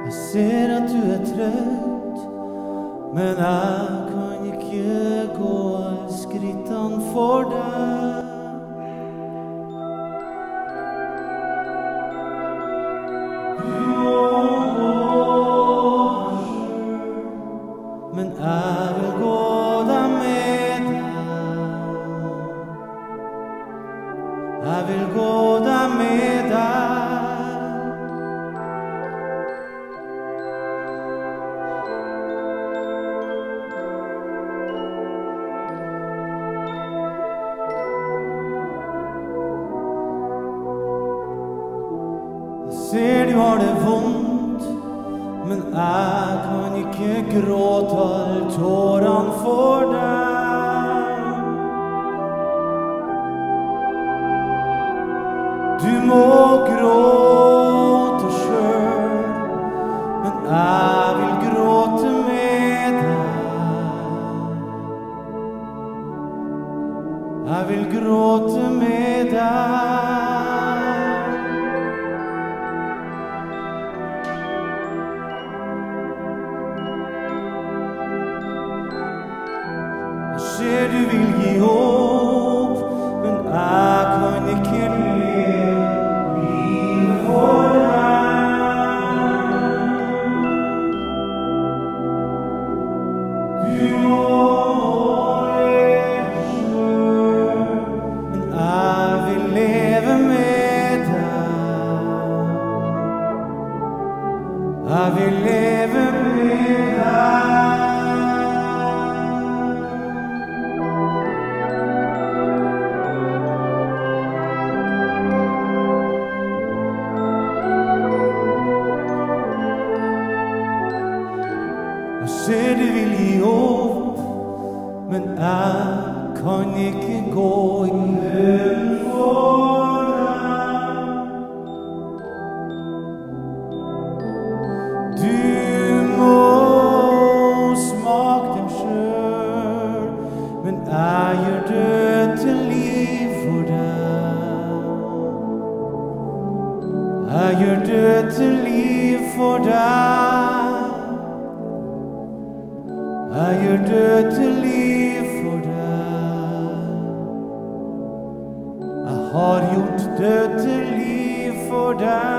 Jeg ser at du trøtt, men jeg kan ikke gå alle skrittene for deg. Du må gå selv, men jeg vil gå deg med deg. Jeg vil gå deg med deg. Ser du har det vondt, men jeg kan ikke gråte alle tårene for deg. Du må gråte selv, men jeg vil gråte med deg. Jeg vil gråte med deg. Ser du vil gi opp, men jeg kan ikke leve livet for deg. Du må leve selv, men jeg vil leve med deg. Jeg vil leve med deg. Jeg ser du vil gi opp, men jeg kan ikke gå i nøden for deg. Du må smake dem selv, men jeg gjør død til liv for deg. Jeg gjør død til liv for deg. Jeg gjør død til liv for deg. Jeg har gjort død til liv for deg.